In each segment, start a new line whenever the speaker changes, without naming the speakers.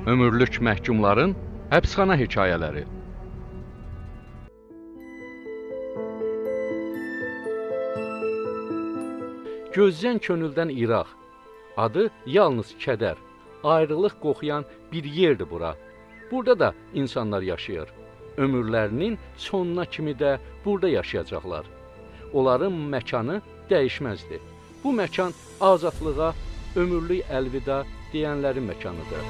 Ömürlük məhkumların həbsxana hekayələri. Gözdən könüldən İraq. Adı yalnız kədər, ayrılıq qoxuyan bir yerdir bura. Burada da insanlar yaşayır. Ömürlərinin sonuna kimi də burada yaşayacaqlar. Onların məkanı dəyişməzdir. Bu məkan azadlığa, ömürlük əlvida deyənlərin məkanıdır.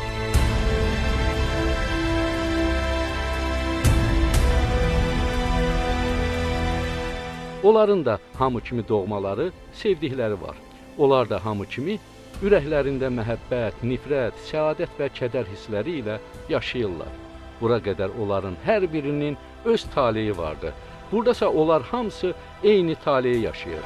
Onların da hamı kimi doğmaları, sevdikləri var. Onlar da hamı kimi ürəklərində məhəbbət, nifrət, səadət və kədər hissləri ilə yaşayırlar. Bura qədər onların hər birinin öz taleyi vardır. Buradasa onlar hamısı eyni taleyi yaşayır.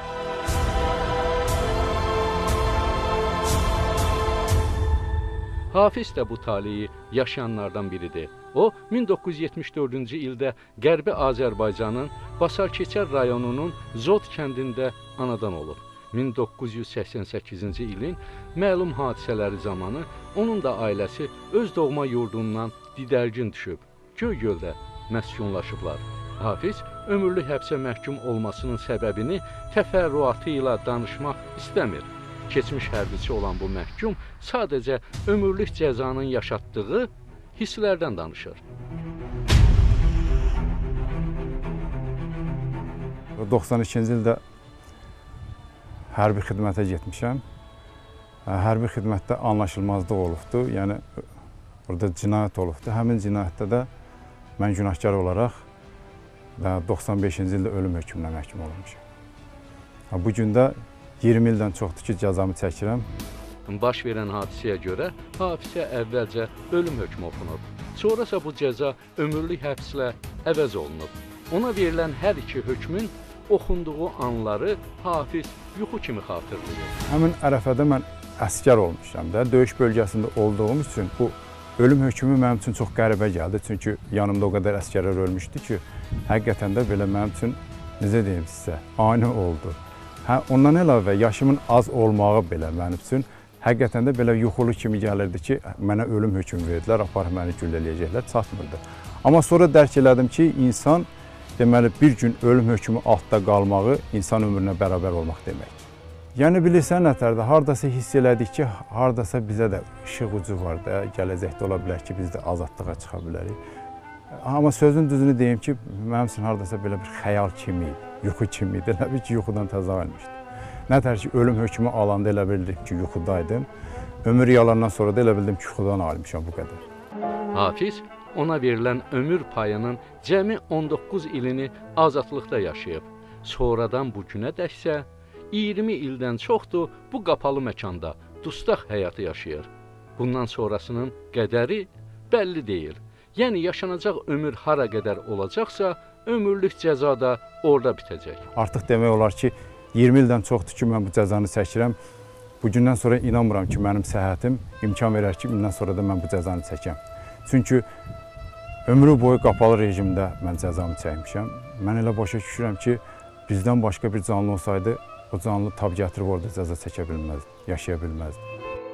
Hafiz də bu taleyi yaşayanlardan biridir. O, 1974-cü ildə Qərbi Azərbaycanın Basarkeçər rayonunun Zod kəndində anadan olub. 1988-ci ilin məlum hadisələri zamanı onun da ailəsi öz doğma yurdundan didərgin düşüb. Göygöldə məskunlaşıblar. Hafiz ömürlük həbsə məhkum olmasının səbəbini təfərrüatı ilə danışmaq istəmir. Keçmiş hərbiçi olan bu məhkum sadəcə ömürlük cəzanın yaşatdığı hisslərdən danışır.
92-ci ildə hərbi xidmətə getmişəm. Hərbi xidmətdə anlaşılmazlıq olubdu, yəni orada cinayət olubdu. Həmin cinayətdə də mən günahkar olaraq 95-ci ildə ölüm hökmünə məhkum olmuşam. Bu gün də 20 ildən çoxdur ki, cəzamı çəkirəm.
Baş verən hadisəyə görə Hafizə əvvəlcə ölüm hökmü oxunub. Sonrasa bu cəza ömürlük həbslə əvəz olunub. Ona verilən hər iki hökmün oxunduğu anları Hafiz yuxu kimi xatırlayır.
Həmin ərəfədə mən əskər olmuşam da. Döyüş bölgəsində olduğum üçün bu ölüm hökmü mənim üçün çox qəribə gəldi. Çünki yanımda o qədər əskərlər ölmüşdü ki, həqiqətən də belə mənim üçün, necə deyim sizə, ani oldu. Ondan əlavə yaşımın az olmağı belə mənim üçün həqiqətən də belə yuxulu kimi gəlirdi ki, mənə ölüm hökmü verdilər, aparıb məni güllələyəcəklər, çatmırdı. Amma sonra dərk elədim ki, insan deməli bir gün ölüm hökmü altda qalmağı insan ömrünə bərabər olmaq demək. Yəni bilirsən nətərdə, hardasa hiss elədik ki, hardasa bizə də işıq ucu var da, gələcəkdə ola bilər ki, biz də azadlığa çıxa bilərik. Amma sözün düzünü deyim ki, mənim üçün hardasa belə bir xəyal kimi idi, yuxu kimi idi, elə bil ki, yuxudan təzə ayılmışdı. Nətər ki, ölüm hökmü alanda elə bildim ki, yuxudaydım. Ömür yalandan sonra da elə bildim ki, yuxudan ayılmışam bu qədər.
Hafiz ona verilən ömür payının cəmi 19 ilini azadlıqda yaşayıb. Sonradan bu günə dəksə 20 ildən çoxdur bu qapalı məkanda dustaq həyatı yaşayır. Bundan sonrasının qədəri bəlli deyil. Yəni yaşanacaq ömür hara qədər olacaqsa, ömürlük cəza da orada bitəcək.
Artıq demək olar ki, 20 ildən çoxdur ki, mən bu cəzanı çəkirəm. Bugündən sonra inanmıram ki, mənim səhhətim imkan verər ki, bundan sonra da mən bu cəzanı çəkəm. Çünki ömrü boyu qapalı rejimdə mən cəzamı çəkmişəm. Mən elə başa düşürəm ki, bizdən başqa bir canlı olsaydı, o canlı tab gətirib orada cəza çəkə bilməzdi, yaşaya bilməzdi.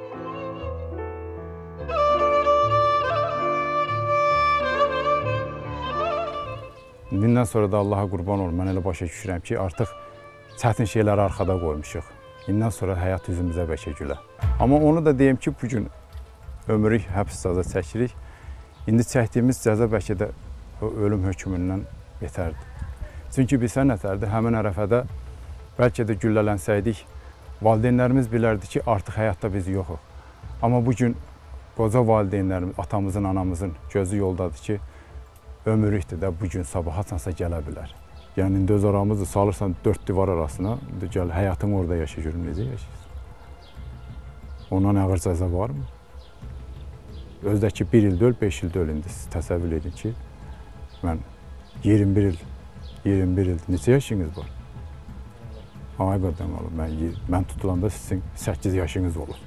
Bundan sonra da Allaha qurban olum, mən elə başa düşürəm ki, artıq çətin şeyləri arxada qoymuşuq. İndən sonra həyat üzümüzə bəlkə gülə. Amma onu da deyim ki, bugün ömürlük həbs cəza çəkirik. İndi çəkdiyimiz cəza bəlkə də ölüm hökmündən betərdir. Çünki bilsən nətərdir, həmin ərəfədə bəlkə də güllələnsəydik, valideynlərimiz bilərdi ki, artıq həyatda biz yoxuq. Amma bugün qoca valideynlərimiz, atamızın, anamızın gözü yoldadır ki, ömürlükdür də bugün sabah haçansa gələ bilər. Yəni, indi öz aramızı salırsan 4 divar arasına, gəl həyatını orada yaşa görüm, necə yaşayırsan? Ondan ağır cəza varmı? Özdəki 1 ildə öl, 5 ildə öl, indi siz təsəvvür edin ki, mən 21 il, neçə yaşınız var? Ay qadam olub, mən tutulanda sizin 8 yaşınız olub.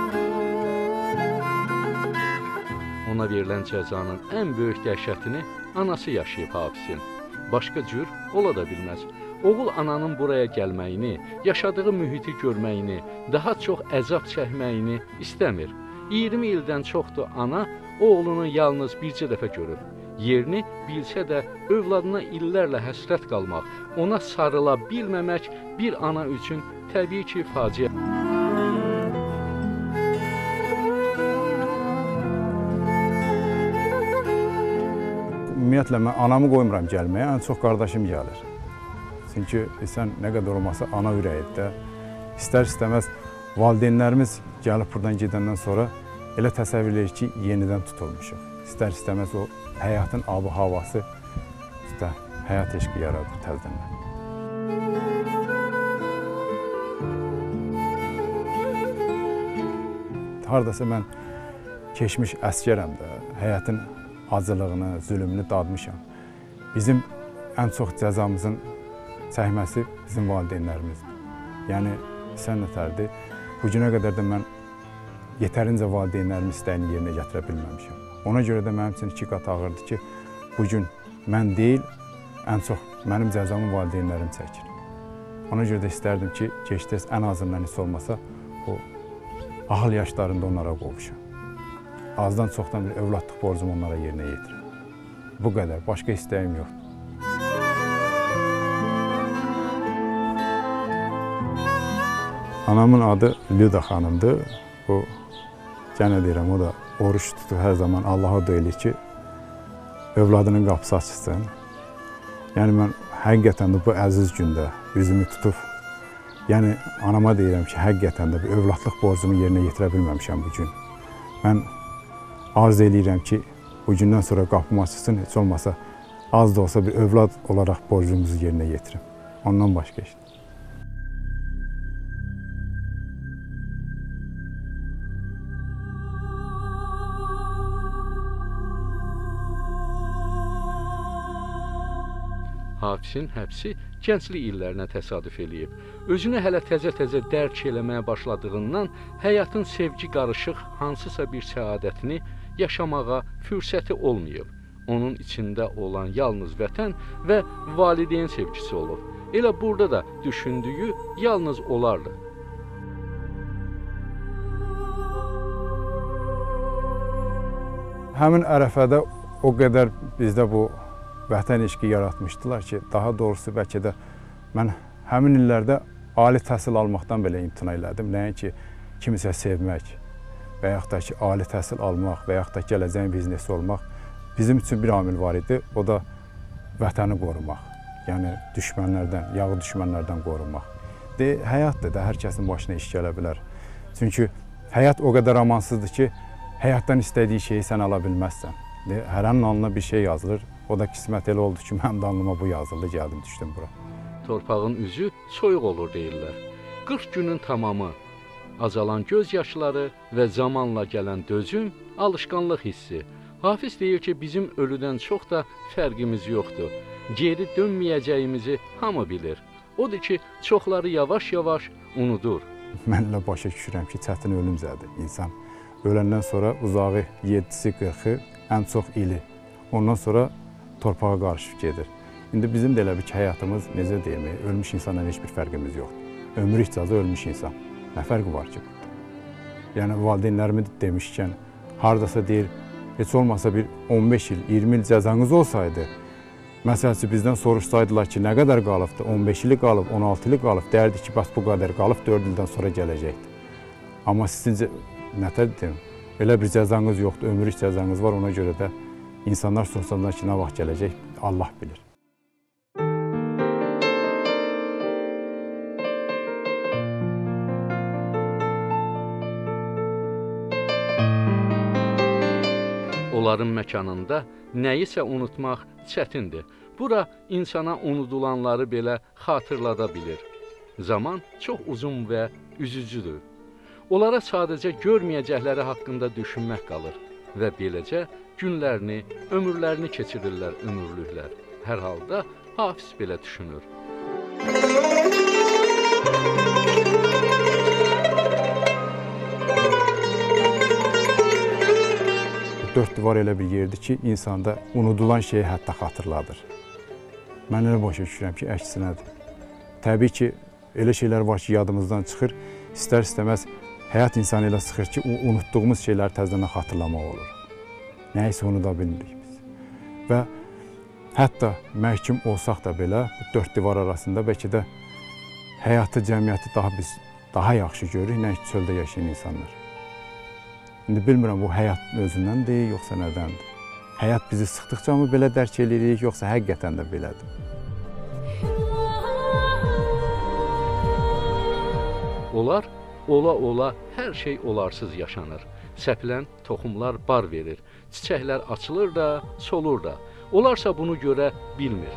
Ona verilən cəzanın ən böyük dəhşətini anası yaşayıb Hafizin. Başqa cür ola da bilməz. Oğul ananın buraya gəlməyini, yaşadığı mühiti görməyini, daha çox əzab çəkməyini istəmir. 20 ildən çoxdur ana oğlunu yalnız bircə dəfə görüb. Yerini bilsə də övladına illərlə həsrət qalmaq, ona sarıla bilməmək bir ana üçün təbii ki, faciə.
Ümumiyyətlə, mən anamı qoymuram gəlməyə, ən çox qardaşım gəlir. Çünki sən nə qədər olmasa ana ürəyidir də. İstər-istəməz valideynlərimiz gəlib buradan gedəndən sonra elə təsəvvür edir ki, yenidən tutulmuşuq. İstər-istəməz o həyatın abı havası həyat eşqi yaradır təzədən. Hardasa mən keçmiş əskərəm də, həyatın acılığını, zülmünü dadmışam. Bizim ən çox cəzamızın çəkməsi bizim valideynlərimizdir. Yəni, sən nətərdir? Bu günə qədər də mən yetərincə valideynlərimin istəyini yerinə gətirə bilməmişəm. Ona görə də mənim üçün 2 qat ağırdır ki, bugün mən deyil, ən çox mənim cəzamı valideynlərim çəkir. Ona görə də istərdim ki, gec-tez ən azından heç olmasa o ahıl yaşlarında onlara qovuşam. Azdan çoxdan bir övladlıq borcumu onlara yerinə yetirim. Bu qədər, başqa istəyim yoxdur. Anamın adı Lüda xanımdır. O, gənə deyirəm, o da oruç tutur hər zaman. Allaha dua eləyir ki, övladının qapısı açılsın. Yəni, mən həqiqətən də bu əziz gündə üzümü tutub, yəni, anama deyirəm ki, həqiqətən də bir övladlıq borcumu yerinə yetirə bilməmişəm bu gün. Mən arzu eləyirəm ki, bu gündən sonra qapım açılsın, heç olmasa az da olsa bir övlad olaraq borcumuzu yerinə yetirim. Ondan başqa işte.
Hafizin həbsi gənclik illərinə təsadüf eləyib. Özünü hələ təzə-təzə dərk eləməyə başladığından həyatın sevgi qarışıq hansısa bir səadətini yaşamağa fürsəti olmayıb. Onun içində olan yalnız vətən və valideyn sevgisi olub. Elə burada da düşündüyü yalnız onlardır.
Həmin ərəfədə o qədər bizdə bu vətən eşqi yaratmışdılar ki, daha doğrusu bəlkə də mən həmin illərdə ali təhsil almaqdan belə imtina elədim. Nəinki kimisə sevmək və yaxud da ki, ali təhsil almaq və yaxud da gələcəyin biznesi olmaq bizim üçün bir amil var idi. O da vətəni qorumaq, yəni düşmənlərdən, yağı düşmənlərdən qorumaq. Həyatdır da, hər kəsin başına iş gələ bilər. Çünki həyat o qədər amansızdır ki, həyatdan istədiyi şeyi sən ala bilməzsən. Hərənin alnına bir şey yazılır. O da qismət elə oldu ki, mənim də alnıma bu yazıldı, gəldim, düşdüm bura.
Torpağın üzü soyuq olur deyirlər. 40 günün tamamı, azalan göz yaşları və zamanla gələn dözüm, alışqanlıq hissi. Hafiz deyir ki, bizim ölüdən çox da fərqimiz yoxdur. Geri dönməyəcəyimizi hamı bilir. Odur ki, çoxları yavaş-yavaş unudur.
Mən elə başa düşürəm ki, çətin ölümcədir. İnsan öləndən sonra uzağı 7-si 40-ı, ən çox ili. Ondan sonra torpağa qarışıb gedir. İndi bizim də elə bir ki, həyatımız, necə deyim, ölmüş insanla heç bir fərqimiz yoxdur. Ömrü icazı ölmüş insan. Nə fərqi var ki burada? Yəni, valideynlərimi demişkən, haradasa deyir, heç olmasa bir 15 il, 20 il cəzanız olsaydı, məsələn, bizdən soruşsaydılar ki, nə qədər qalıbdır? 15 ili qalıb, 16 ili qalıb, dərdi ki, bəs bu qədər qalıb, 4 ildən sonra gələcəkdir. Amma sizin, nətər deyim, elə bir cəzanız yoxdur, ömrü cəzanız var, ona görə də İnsanlar sorsanlar ki, nə vaxt gələcək, Allah bilir.
Onların məkanında nəyisə unutmaq çətindir. Bura insana unudulanları belə xatırlada bilir. Zaman çox uzun və üzücüdür. Onlara sadəcə görməyəcəkləri haqqında düşünmək qalır və beləcə günlərini, ömürlərini keçirirlər ömürlüklər. Hər halda Hafiz belə düşünür.
dörd divar elə bir yerdir ki, insanda unudulan şeyi hətta xatırladır. Mən elə başa düşürəm ki, əksinədir. Təbii ki, elə şeylər var ki, yadımızdan çıxır. İstər-istəməz həyat insanı elə sıxır ki, unutduğumuz şeyləri təzədən xatırlamaq olur. Nəyisə unuda bilmirik biz. Və hətta məhkum olsaq da belə, bu dörd divar arasında bəlkə də həyatı, cəmiyyəti daha yaxşı görürük, nə ki, çöldə yaşayan insanlar. İndi bilmirəm, bu həyat özündən deyil, yoxsa nədəndir? Həyat bizi sıxdıqca mı belə dərk edirik, yoxsa həqiqətən də belədir?
Onlar ola-ola hər şey olarsız yaşanır. Səpilən toxumlar bar verir, çiçəklər açılır da, solur da. Onlarsa bunu görə bilmir.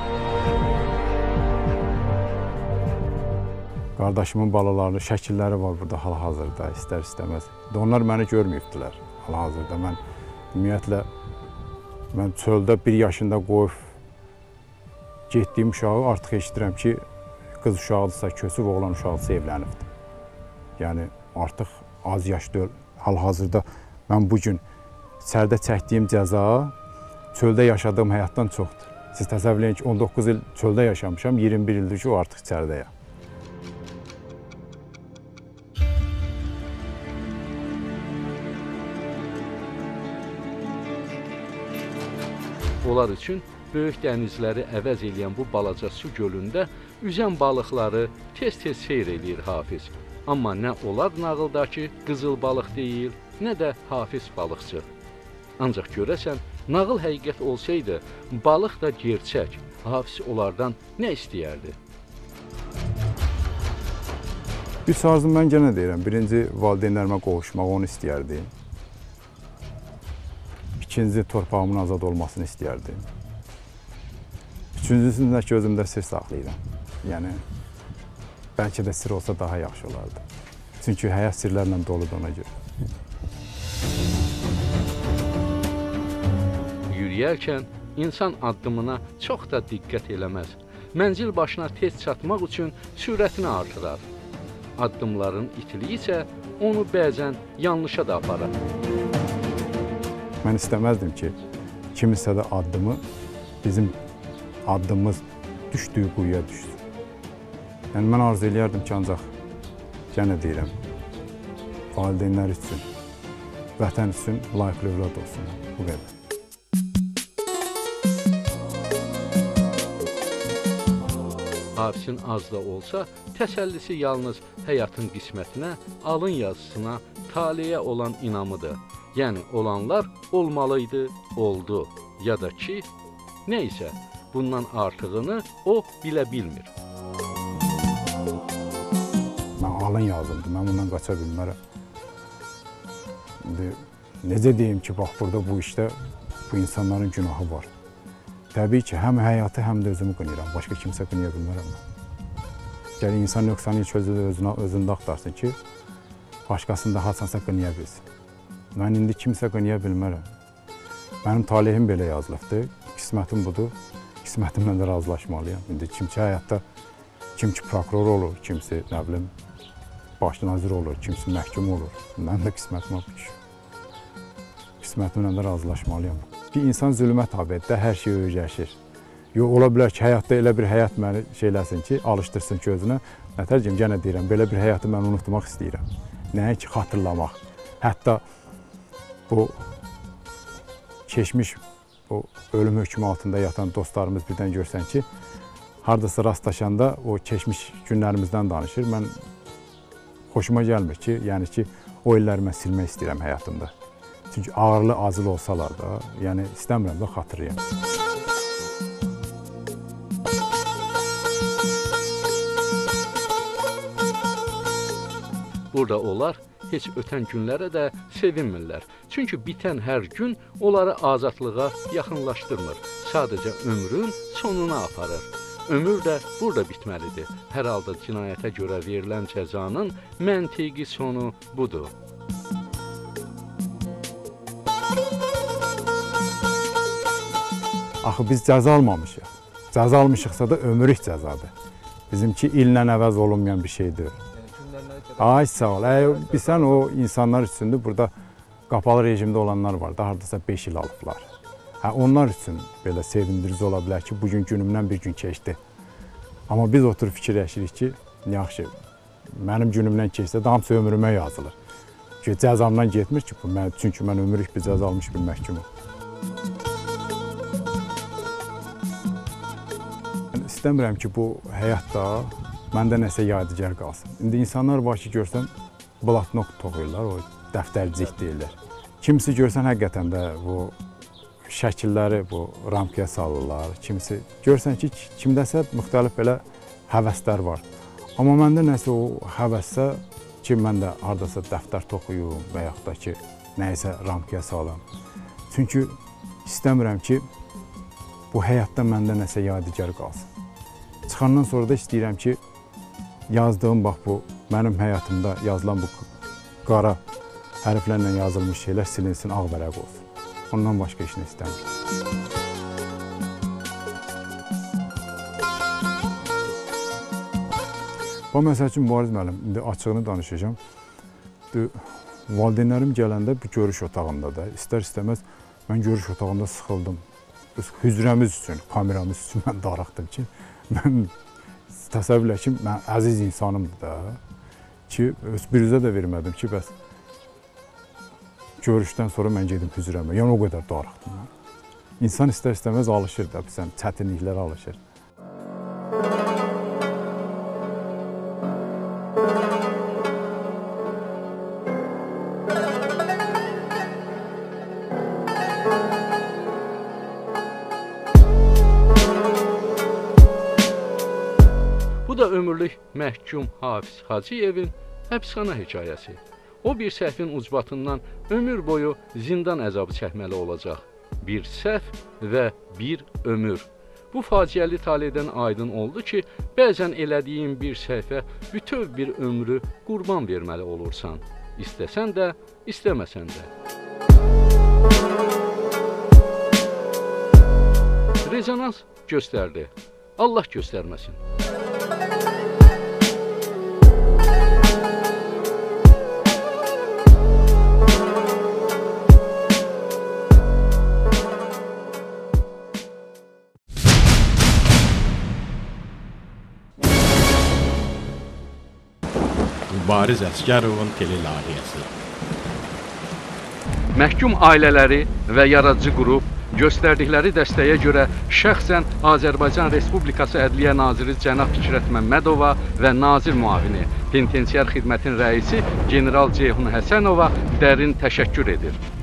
Qardaşımın balalarının şəkilləri var burada hal-hazırda, istər-istəməz. Onlar məni görməyibdilər hal-hazırda. Mən ümumiyyətlə, çöldə 1 yaşında qoyub getdiyim uşağı artıq eşidirəm ki, qız uşağıdırsa köçüb, oğlan uşağıdırsa evlənibdir. Yəni, artıq az yaşlı hal-hazırda mən bugün içəridə çəkdiyim cəza çöldə yaşadığım həyatdan çoxdur. Siz təsəvvür edin ki, 19 il çöldə yaşamışam, 21 ildir ki, o artıq içəridəyəm.
Onlar üçün böyük dənizləri əvəz edən bu balaca su gölündə üzən balıqları tez-tez seyr eləyir Hafiz. Amma nə onlar nağıldakı qızıl balıq deyil, nə də Hafiz balıqçı. Ancaq görəsən, nağıl həqiqət olsaydı, balıq da gerçək, Hafiz onlardan nə istəyərdi?
Üç arzum mən yenə deyirəm, birinci valideynlərimə qovuşmaq, onu istəyərdim. İkinci, torpağımın azad olmasını istəyərdim. Üçüncüsündə ki, özümdə sir saxlayıram. Yəni, bəlkə də sir olsa daha yaxşı olardı. Çünki həyat sirlərlə doludur ona görə.
Yürüyərkən insan addımına çox da diqqət eləməz. Mənzil başına tez çatmaq üçün sürətini artırar. Addımların itiliyi isə onu bəzən yanlışa da aparar.
Mən istəməzdim ki, kimisə də addımı bizim addımımız düşdüyü quyuya düşsün. Yəni, mən arzu eləyərdim ki, ancaq yenə deyirəm, valideynlər üçün, vətən üçün layiqli övlad olsun. Bu qədər.
Hafizin az da olsa, təsəllisi yalnız həyatın qismətinə, alın yazısına, taleyə olan inamıdır. Yəni, olanlar olmalıydı, oldu. Ya da ki, neysə, bundan artığını o bilə bilmir.
Mən alın yazımdır, mən bundan qaça bilmərəm. Necə deyim ki, bax, burada bu işdə bu insanların günahı var. Təbii ki, həm həyatı, həm də özümü qınayıram. Başqa kimsə qınaya bilmərəm mən. Gəl, insan yoxsanı ilk özündə axtarsın ki, başqasını da haçansa qınaya bilsin. Mən indi kimsə qınaya bilmərəm. Mənim talihim belə yazılıbdır, qismətim budur, qismətimlə də razılaşmalıyam. İndi kim ki həyatda, kim ki prokuror olur, kimsi, nə bilim, baş nazir olur, kimsi məhkum olur. Mən də qismətimə bu düşür. Qismətimlə də razılaşmalıyam. Bir insan zülmə tabidir, hər şey öyrəşir. Ola bilər ki, həyatda elə bir həyat məni şeyləsin ki, alışdırsın ki, özünə. Nətərcim, yenə deyirəm, belə bir həyatı mən unutmaq istəyirəm. Nəyə ki, xatırlamaq. Hətta bu keçmiş, o ölüm hökmü altında yatan dostlarımız birdən görsən ki, haradasa rastlaşanda o keçmiş günlərimizdən danışır. Mən xoşuma gəlmir ki, yəni ki, o illəri mən silmək istəyirəm həyatımda. Çünki ağırlı, acılı olsalar da, yəni istəmirəm də xatırlayam.
Burada onlar heç ötən günlərə də sevinmirlər. Çünki bitən hər gün onları azadlığa yaxınlaşdırmır. Sadəcə ömrün sonuna aparır. Ömür də burada bitməlidir. Hər halda cinayətə görə verilən cəzanın məntiqi sonu budur.
Axı biz cəza almamışıq. Cəza almışıqsa da ömürlük cəzadır. Bizimki illə əvəz olunmayan bir şeydir. Ay sağ ol. Bilsən o insanlar üçündür. Burada qapalı rejimdə olanlar var da, hardasa 5 il alıblar. Hə, onlar üçün belə sevindirici ola bilər ki, bugün günümdən bir gün keçdi. Amma biz oturub fikirləşirik ki, yaxşı, mənim günümdən keçsə də hamısı ömrümə yazılır. Çünki cəzamdan getmir ki, çünki mən ömürlük bir cəza almış bir məhkumum. İstəmirəm ki, bu həyatda məndə nəsə yadigar qalsın. İndi insanlar var ki, görsən, blatnok toxuyurlar, o dəftərcik deyirlər. Kimisi görsən, həqiqətən də bu şəkilləri bu ramkaya salırlar. Kimisi görsən ki, kimdəsə müxtəlif belə həvəslər var. Amma məndə nəsə o həvəssə ki, mən də hardasa dəftər toxuyum və yaxud da ki, nəyisə ramkaya salım. Çünki istəmirəm ki, bu həyatda məndə nəsə yadigar qalsın. Çıxandan sonra da istəyirəm ki, yazdığım bax bu, mənim həyatımda yazılan bu qara hərflərlə yazılmış şeylər silinsin, ağ vərəq olsun. Ondan başqa işini istəmirəm. Bu məsəl üçün Mübariz müəllim, indi açığını danışacağım. Valideynlərim gələndə bir görüş otağında da, istər-istəməz mən görüş otağında sıxıldım. Hücrəmiz üçün, kameramız üçün mən darıxdım ki, mən təsəvvürlə ki, mən əziz insanımdır da ki, biruzə də vermədim ki, bəs görüşdən sonra mən gedim hücrəmə. Yəni o qədər darıxdım. İnsan istər-istəməz alışır da, çətinliklərə alışır.
Bu da ömürlük məhkum Hafiz Hacıyevin həbsxana hekayəsi. O bir səhvin ucbatından ömür boyu zindan əzabı çəkməli olacaq. Bir səhv və bir ömür. Bu faciəli taleydən aydın oldu ki, bəzən elədiyin bir səhvə bütöv bir ömrü qurban verməli olursan. İstəsən də, istəməsən də. Rezonans göstərdi. Allah göstərməsin.
Mübariz Əsgərovun telelayihəsi.
Məhkum ailələri və yaradıcı qrup göstərdikləri dəstəyə görə şəxsən Azərbaycan Respublikası Ədliyyə Naziri cənab Fikrət Məmmədova və nazir müavini, penitensiar xidmətin rəisi general Ceyhun Həsənova dərin təşəkkür edir.